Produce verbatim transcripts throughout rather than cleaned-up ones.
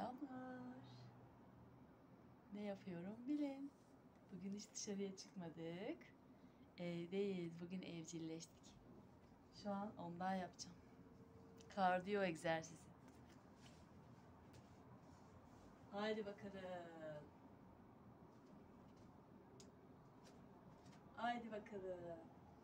Selamlar. Ne yapıyorum bilin. Bugün hiç dışarıya çıkmadık. Evdeyiz. Bugün evcilleştik. Şu an ondan yapacağım. Kardiyo egzersizi. Haydi bakalım. Haydi bakalım.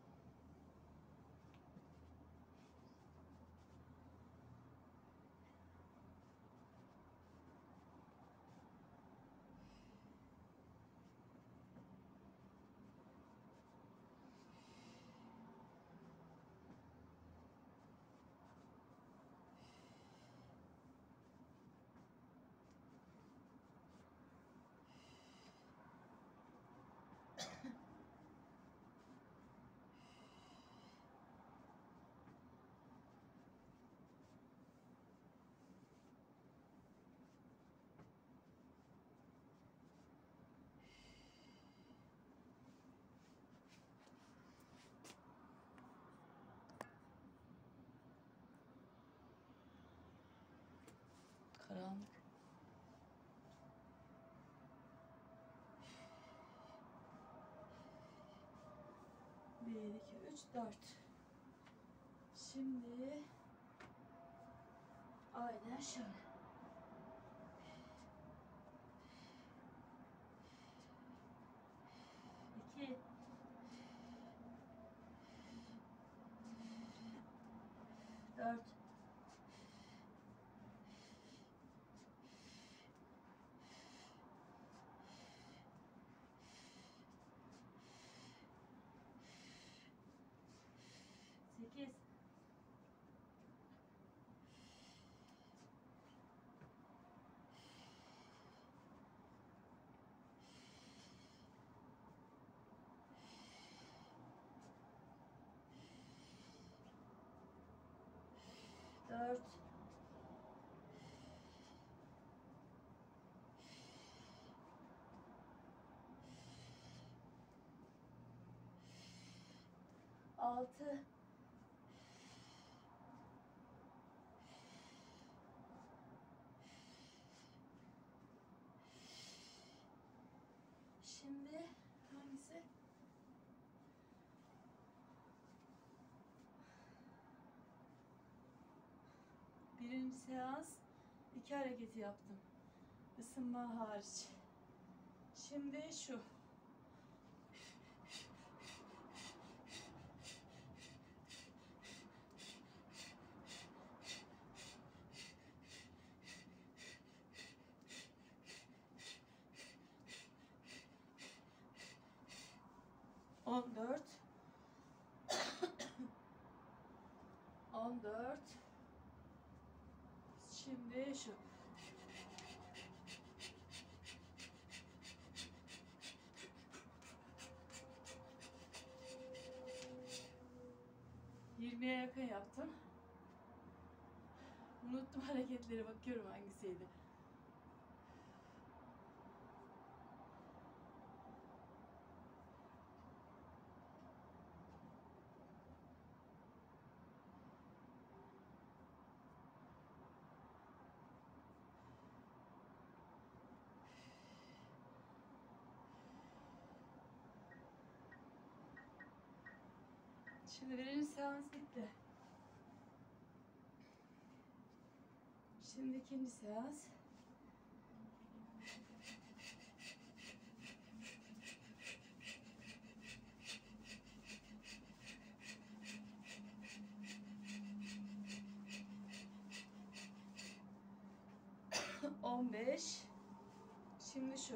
Karanlık. Bir, iki, üç, dört. Şimdi aynen şöyle. İki. Dört. Sekiz. Dört. Altı. Şimdi hangisi? Birinci seans iki hareketi yaptım. Isınma hariç. Şimdi şu. On dört. On dört. Şimdi şu. Yirmiye yakın yaptım. Unuttum hareketleri, bakıyorum hangisiydi. Şimdi birinci seans bitti. Şimdi ikinci seans. On beş. Şimdi şu.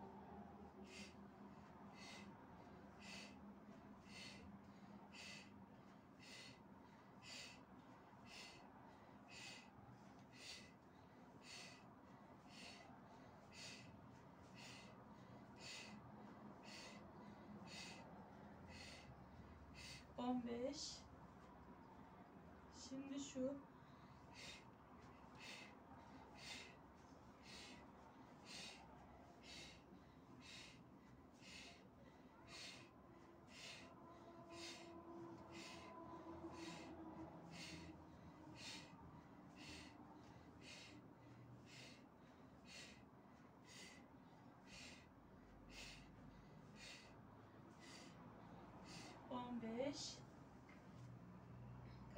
On beş. Şimdi şu.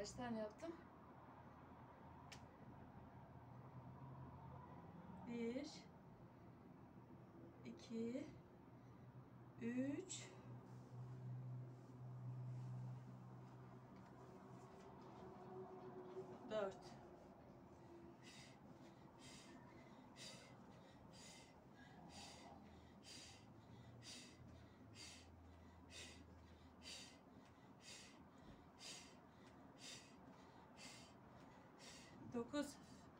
Kaç tane yaptım? Bir, iki, üç, dört. Dokuz.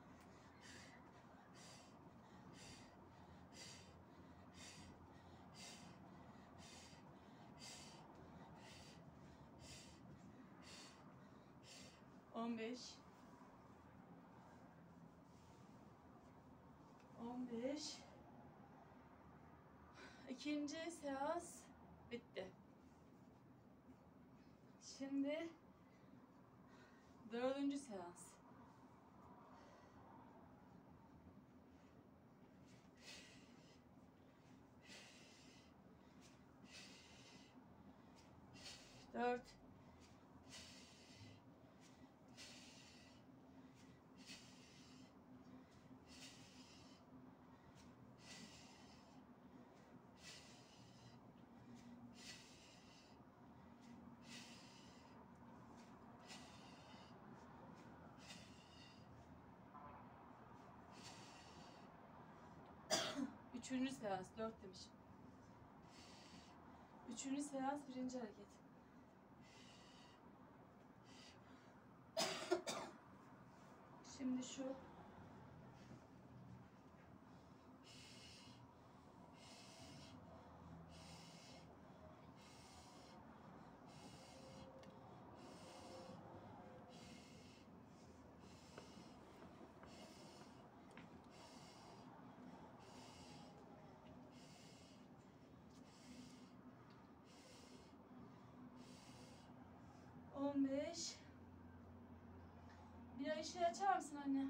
On beş. On beş. İkinci seans bitti. Şimdi dördüncü seans. Dört. Üçüncü seans. Dört demişim. Üçüncü seans birinci hareket. Şimdi şu. On beş. Bir ışığı açar mısın anne?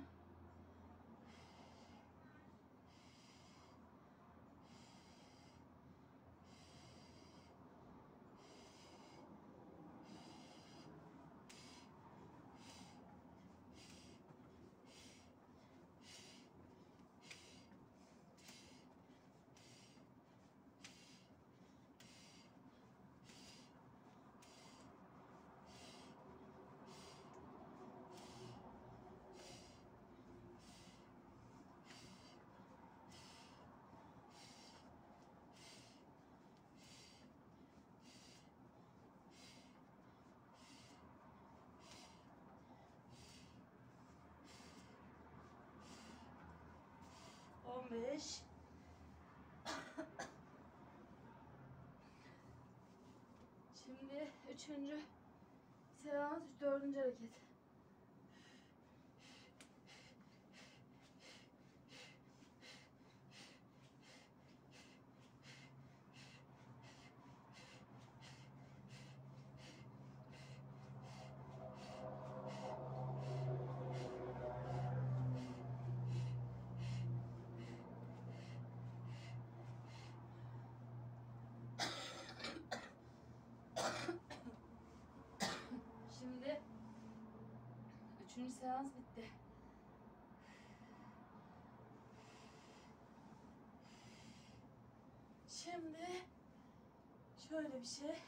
On beş. Şimdi üçüncü seans, dördüncü hareket. Şimdi üçüncü seans bitti. Şimdi şöyle bir şey.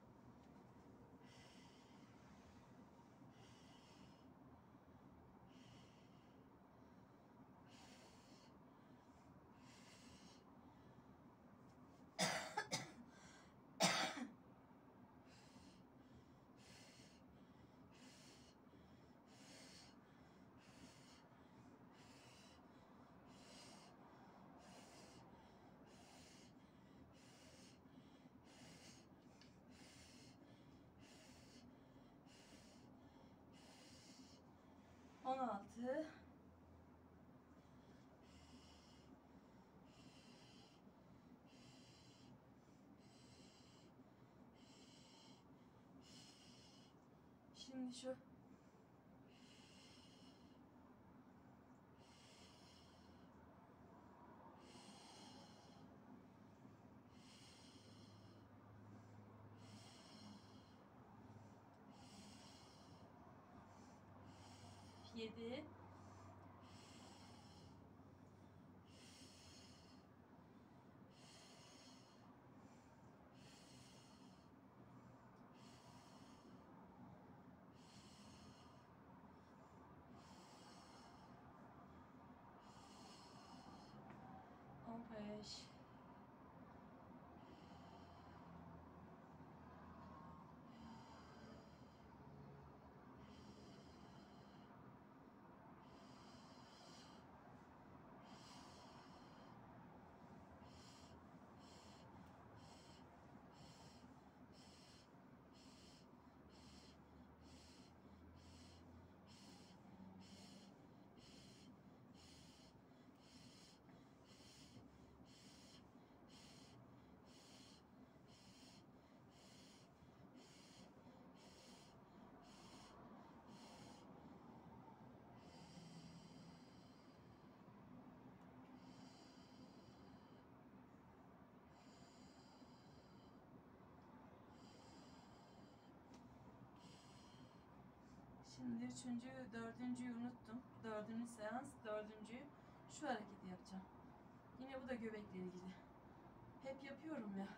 On altı. Şimdi şu. yedi, on beş, Şimdi üçüncü, dördüncüyü unuttum. Dördüncü seans, dördüncüyü şu hareketi yapacağım. Yine bu da göbekle ilgili. Hep yapıyorum ya.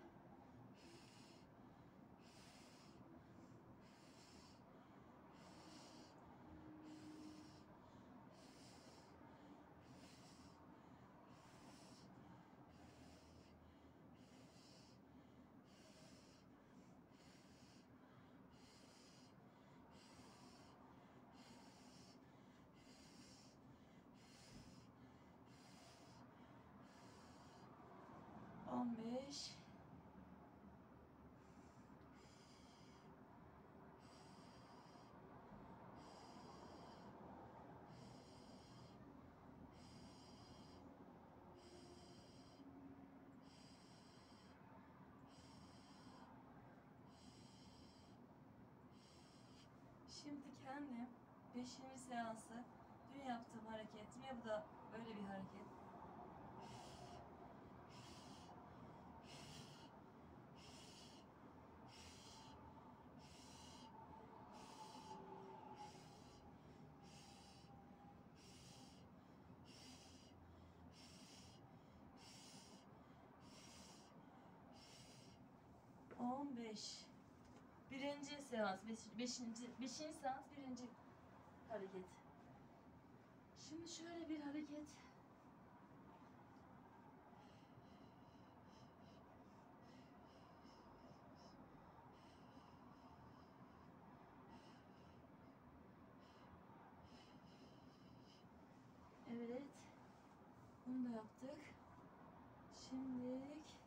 on beş, şimdi kendim beşinci seansı dün yaptığım hareket, yine bu da böyle bir hareket. on beş. Birinci seans, beş, beşinci, beşinci seans birinci hareket. Şimdi şöyle bir hareket. Evet. Bunu da yaptık. Şimdilik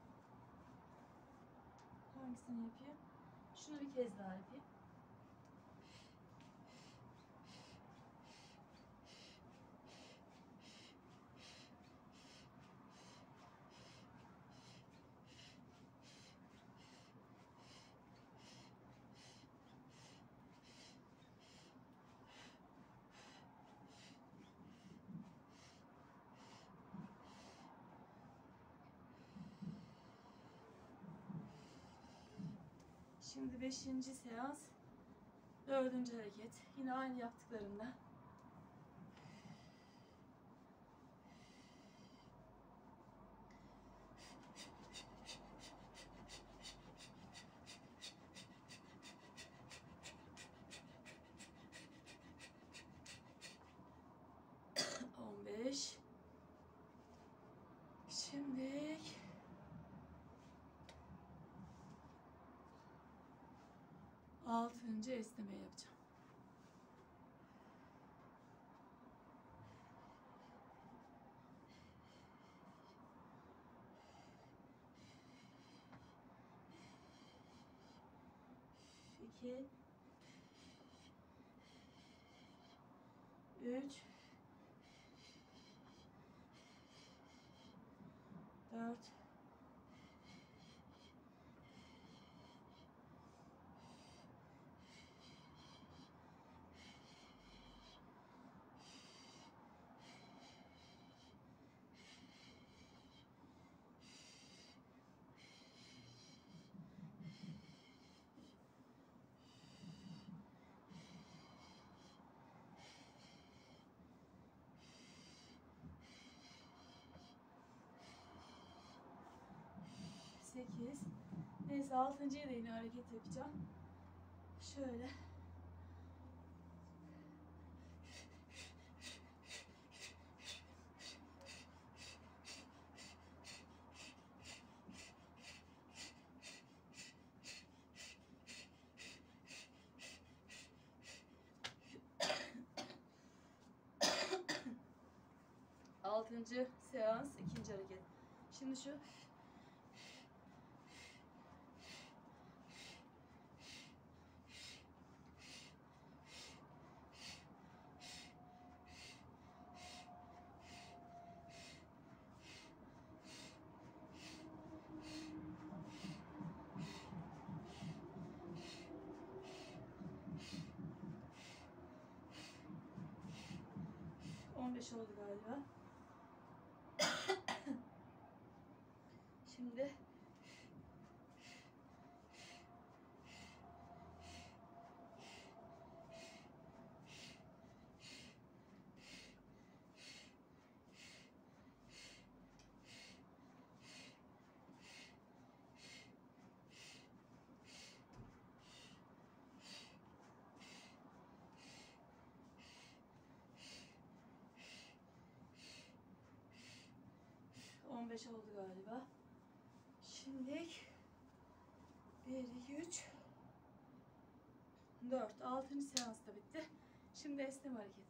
hangisini yapayım? Şunu bir kez daha yapayım. Şimdi beşinci seans, dördüncü hareket. Yine aynı yaptıklarımda. on beş. Şimdi altıncı esneme yapacağım. iki, üç, dört, sekiz. Neyse altıncıya da yine hareket yapacağım. Şöyle. Altıncı seans, ikinci hareket. Şimdi şu on beş oldu galiba. Şimdi on beş oldu galiba. Şimdi bir, iki, üç, dört. altıncı seans da bitti. Şimdi esneme hareketleri.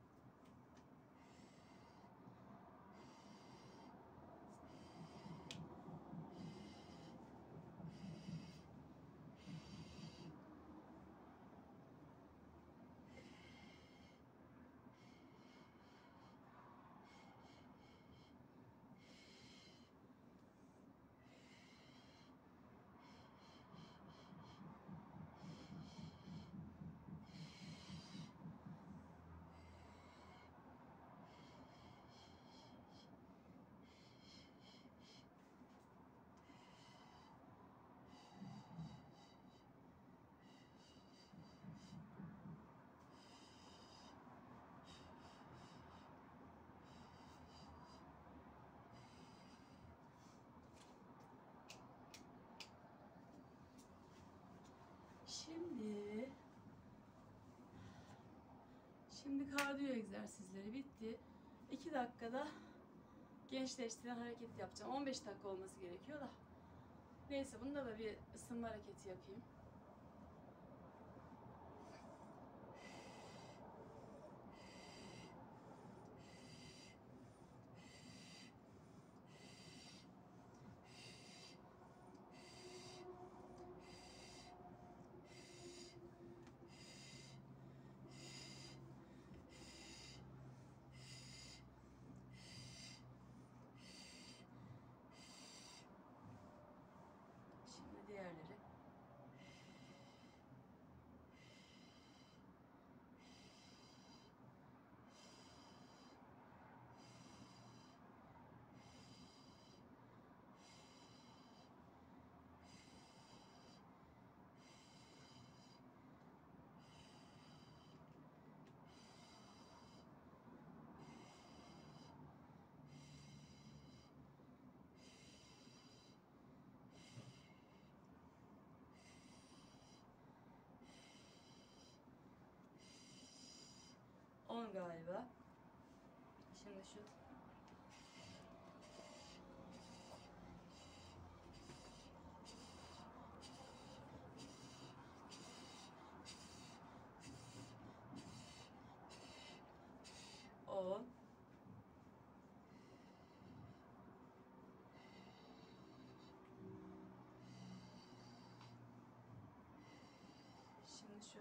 Şimdi Şimdi kardiyo egzersizleri bitti. iki dakikada gençleştiren hareket yapacağım. on beş dakika olması gerekiyor da. Neyse bunda da bir ısınma hareketi yapayım. Şimdi diğerleri. on galiba. Şimdi şu on. Şimdi şu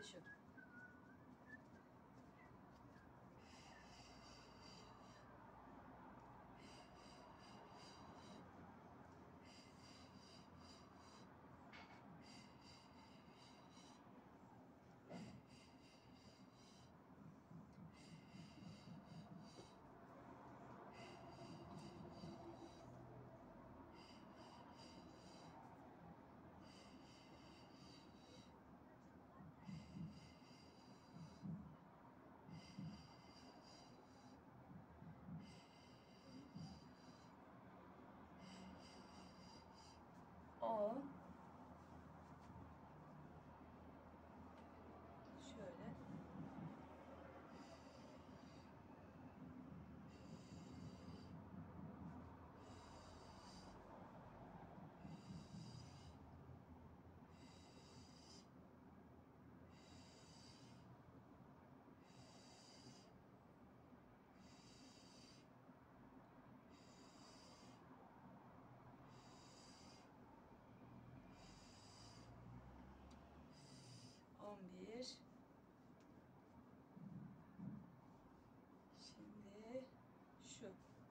şu. on. Şöyle. on bir. Şimdi şu.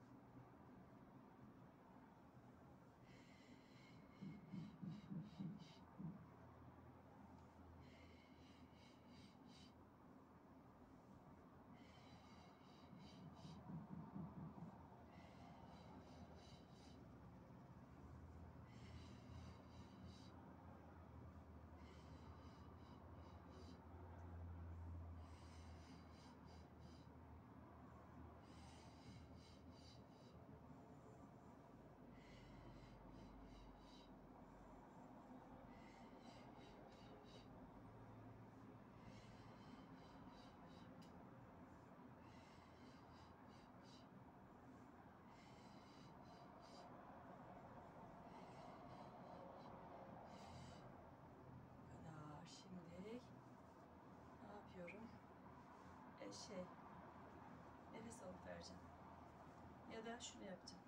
kadar. Şimdi ne yapıyorum? E şey, nefes alıp vereceğim. Ya da şunu yapacağım.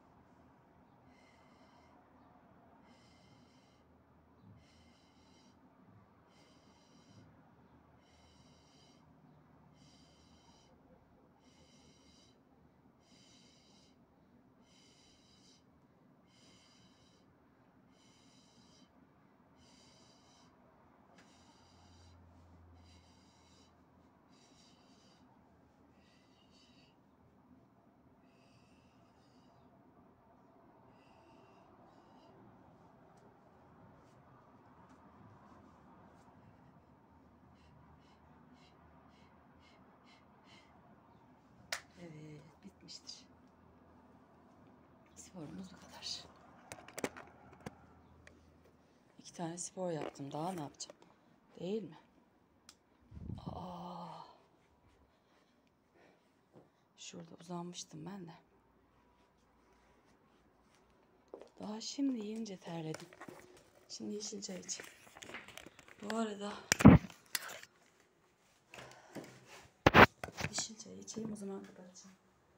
Evet, bitmiştir. Sporumuz bu kadar. İki tane spor yaptım. Daha ne yapacağım? Değil mi? Aa, şurada uzanmıştım ben de. Daha şimdi yiyince terledim. Şimdi yeşil çay içeyim. Bu arada yeşil çay içeyim, o zaman kapatacağım.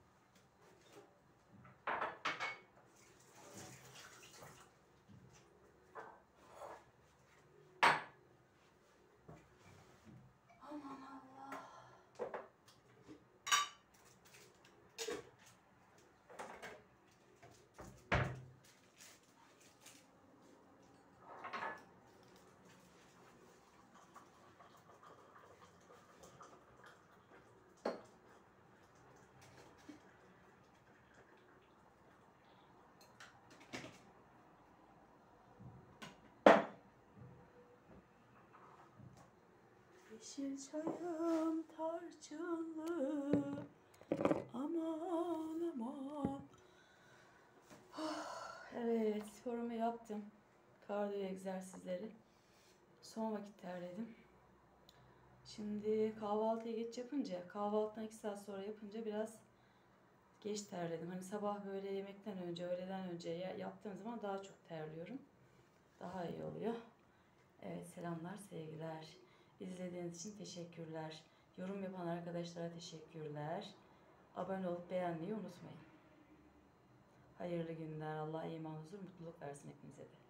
Aman Allah. Yeşil çayım tarçınlı, aman aman. Evet, sporumu yaptım. Kardiyo egzersizleri. Son vakit terledim. Şimdi kahvaltıyı geç yapınca, kahvaltıdan iki saat sonra yapınca biraz geç terledim. Hani sabah böyle yemekten önce, öğleden önce yaptığım zaman daha çok terliyorum. Daha iyi oluyor. Evet, selamlar, sevgiler. İzlediğiniz için teşekkürler. Yorum yapan arkadaşlara teşekkürler. Abone olup beğenmeyi unutmayın. Hayırlı günler. Allah iman, huzur, mutluluk versin hepinize de.